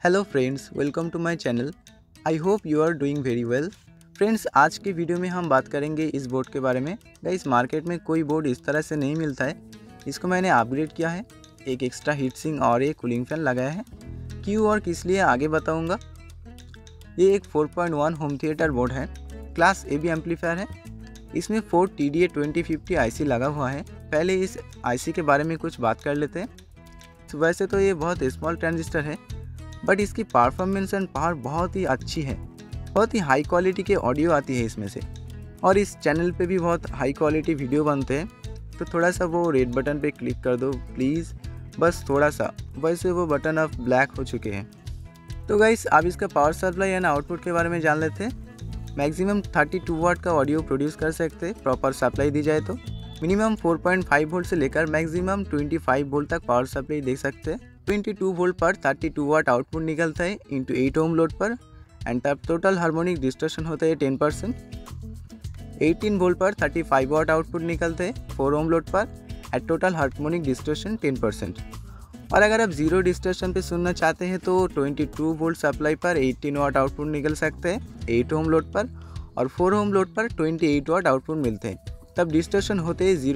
Hello friends, welcome to my channel. I hope you are doing very well. Friends, आज की video में हम बात करेंगे इस बोर्ड के बारे में। गाइस, मार्केट में कोई बोर्ड इस तरह से नहीं मिलता है। इसको मैंने अपग्रेड किया है, एक एक्स्ट्रा हीट सिंक और एक कूलिंग फैन लगाया है। क्यों और किस लिए आगे बताऊंगा। ये एक 4.1 होम थिएटर बोर्ड है, क्लास AB एम्पलीफायर है। इसमें 4 TDA 2050 IC लगा हुआ है। पहले इस IC के बारे में कुछ बात कर लेते हैं। तो वैसे तो ये बहुत स्मॉल ट्रांजिस्टर है, बट इसकी परफॉर्मेंस एंड पावर बहुत ही अच्छी है। बहुत ही हाई क्वालिटी के ऑडियो आती है इसमें से, और इस चैनल पे भी बहुत हाई क्वालिटी वीडियो बनते हैं। तो थोड़ा सा वो रेड बटन पे क्लिक कर दो प्लीज़, बस थोड़ा सा। वैसे वो बटन अब ब्लैक हो चुके हैं। तो गाइस, आप इसका पावर सप्लाई एंड आउटपुट के बारे में जान लेते हैं। मैक्सिमम 32 वाट का ऑडियो प्रोड्यूस कर सकते हैं, प्रॉपर सप्लाई दी जाए तो। मिनिमम 4.5 वोल्ट से लेकर मैक्सिमम 25 वोल्ट तक पावर सप्लाई दे सकते हैं। 22 वोल्ट पर 32 वाट आउटपुट निकलता है इंटू 8 ओम लोड पर, एंड तब टोटल हार्मोनिक डिस्टॉर्शन होता है 10%। 18 वोल्ट पर 35 वाट आउटपुट निकलते हैं 4 ओम लोड पर, एट टोटल हार्मोनिक डिस्टॉर्शन 10%। और अगर आप जीरो डिस्टॉर्शन पे सुनना चाहते हैं तो 22 वोल्ट सप्लाई पर 18 वाट आउटपुट निकल सकते हैं 8 ओम लोड पर, और 4 ओम लोड पर 28 वाट आउटपुट मिलते हैं। तब डिस्टॉर्शन होते हैं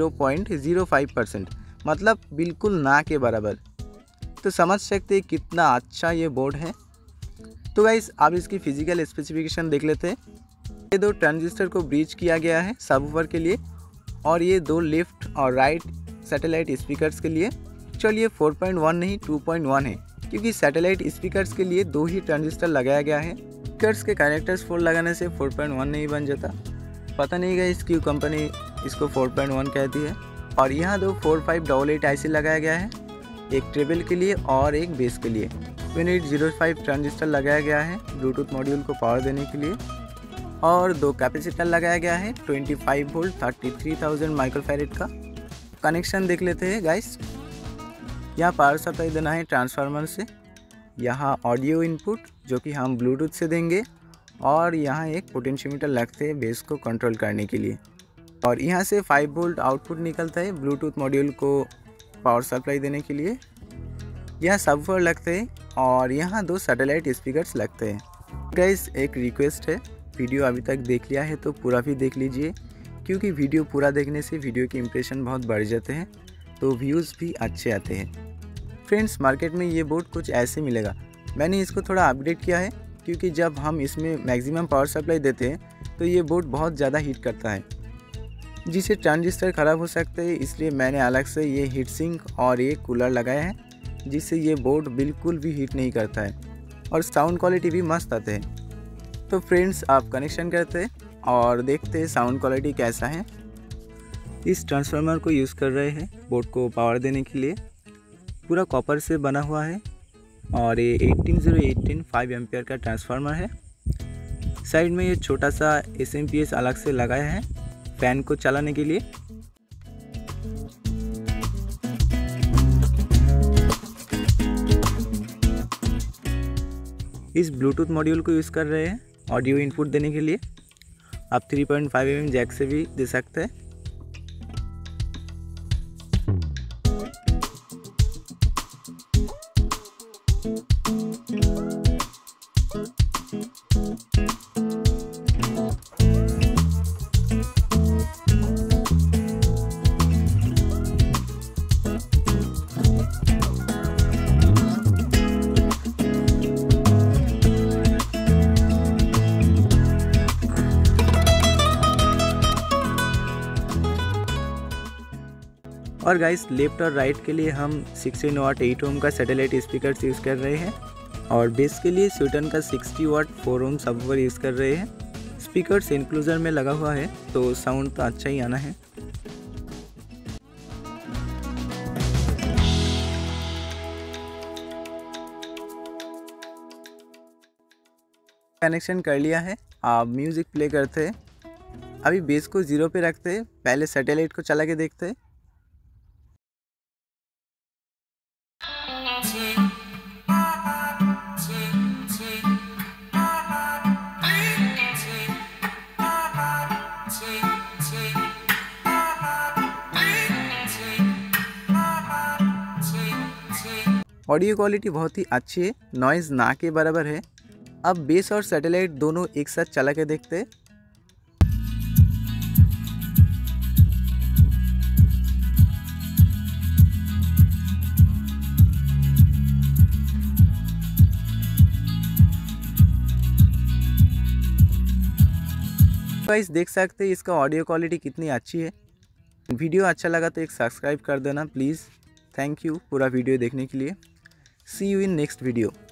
0.05%, मतलब बिल्कुल ना के बराबर। तो समझ सकते हैं कितना अच्छा ये बोर्ड है। तो गाइस, आप इसकी फिजिकल स्पेसिफिकेशन देख लेते हैं। ये 2 ट्रांजिस्टर को ब्रिज किया गया है सबवूफर के लिए, और ये 2 लेफ्ट और राइट सैटेलाइट स्पीकर्स के लिए। चलिए 4.1 नहीं 2.1 है, क्योंकि सैटेलाइट स्पीकर्स के लिए 2 ही ट्रांजिस्टर लगाया गया है। स्पीकर्स के कैरेक्टर्स 4 लगाने से 4.1 नहीं बन जाता। पता नहीं गाइस क्यों कंपनी इसको 4.1 कहती है। और यहाँ 2 4588 IC लगाया गया है, एक ट्रेबल के लिए और एक बेस के लिए। 2805 ट्रांजिस्टर लगाया गया है ब्लूटूथ मॉड्यूल को पावर देने के लिए, और 2 कैपेसिटर लगाया गया है 25 वोल्ट 33,000 माइक्रोफैरेड का। कनेक्शन देख लेते हैं गाइस। यहाँ पावर सप्लाई देना है ट्रांसफार्मर से, यहाँ ऑडियो इनपुट जो कि हम ब्लूटूथ से देंगे, और यहाँ एक पोटेंशियोमीटर लगते हैं बेस को कंट्रोल करने के लिए। और यहाँ से 5 वोल्ट आउटपुट निकलता है ब्लूटूथ मॉड्यूल को पावर सप्लाई देने के लिए। यहाँ सबवूफर लगते हैं, और यहाँ 2 सैटेलाइट स्पीकर्स लगते हैं। गाइस, एक रिक्वेस्ट है, वीडियो अभी तक देख लिया है तो पूरा भी देख लीजिए, क्योंकि वीडियो पूरा देखने से वीडियो के इंप्रेशन बहुत बढ़ जाते हैं, तो व्यूज़ भी अच्छे आते हैं। फ्रेंड्स, मार्केट में ये बोर्ड कुछ ऐसे मिलेगा। मैंने इसको थोड़ा अपग्रेड किया है, क्योंकि जब हम इसमें मैक्सिमम पावर सप्लाई देते हैं तो ये बोर्ड बहुत ज़्यादा हीट करता है, जिससे ट्रांजिस्टर ख़राब हो सकते हैं। इसलिए मैंने अलग से ये हीट सिंक और ये कूलर लगाया है, जिससे ये बोर्ड बिल्कुल भी हीट नहीं करता है, और साउंड क्वालिटी भी मस्त आते हैं। तो फ्रेंड्स, आप कनेक्शन करते हैं और देखते हैं साउंड क्वालिटी कैसा है। इस ट्रांसफार्मर को यूज़ कर रहे हैं बोर्ड को पावर देने के लिए। पूरा कॉपर से बना हुआ है, और ये 18018 5 एम्पियर का ट्रांसफार्मर है। साइड में ये छोटा सा SMPS अलग से लगाया है फैन को चलाने के लिए। इस ब्लूटूथ मॉड्यूल को यूज़ कर रहे हैं ऑडियो इनपुट देने के लिए। आप 3.5 mm जैक से भी दे सकते हैं। और गाइस, लेफ्ट और राइट के लिए हम 16 वाट 8 ओम का सैटेलाइट स्पीकर यूज़ कर रहे हैं, और बेस के लिए स्वीटन का 60 वाट 4 ओम सबवूफर यूज़ कर रहे हैं। स्पीकर्स इनक्लूजर में लगा हुआ है, तो साउंड तो अच्छा ही आना है। कनेक्शन कर लिया है। आप म्यूज़िक प्ले करते हैं। अभी बेस को 0 पे रखते हैं, पहले सैटेलाइट को चला के देखते हैं। ऑडियो क्वालिटी बहुत ही अच्छी है, नॉइज़ ना के बराबर है। अब बेस और सैटेलाइट दोनों एक साथ चला के देखते हैं। गाइस देख सकते हैं इसका ऑडियो क्वालिटी कितनी अच्छी है। वीडियो अच्छा लगा तो एक सब्सक्राइब कर देना प्लीज़। थैंक यू पूरा वीडियो देखने के लिए। See you in next video.